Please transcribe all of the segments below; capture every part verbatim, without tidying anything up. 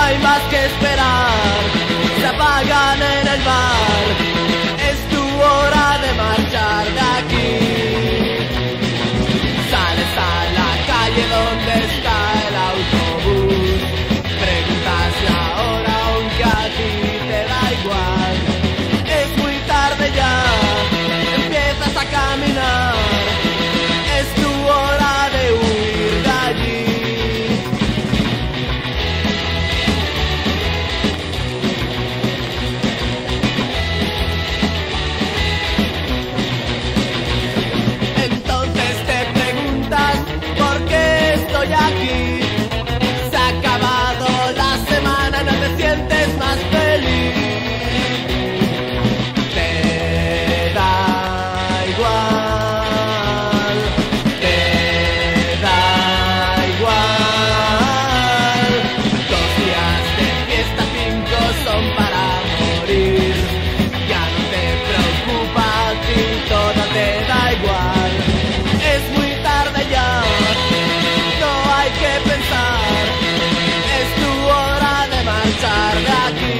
hay más que esperar, se apagan en el bar. Es tu hora de marchar de aquí. Sales a la calle donde está el autobús, preguntas la hora aunque a ti te da igual. Es muy tarde ya, empiezas a caminar, es tu hora de huir de allí. Entonces te preguntas por qué estoy aquí. Se ha acabado la semana, no te sientes más feliz. Te da igual, te da igual. Dos días de fiesta, cinco son para morir. Ya no te preocupa a ti, todo te da igual. Es muy tarde ya, no hay que pensar, es tu hora de marchar de aquí.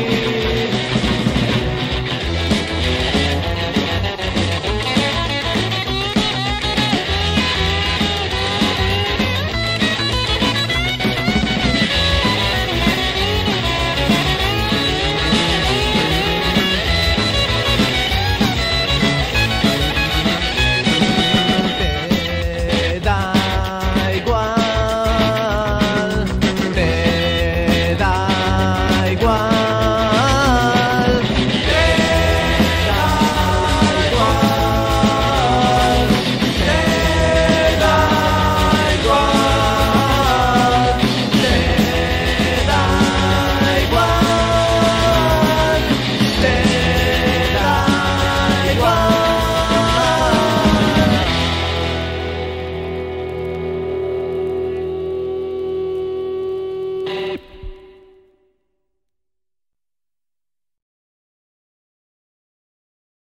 Te da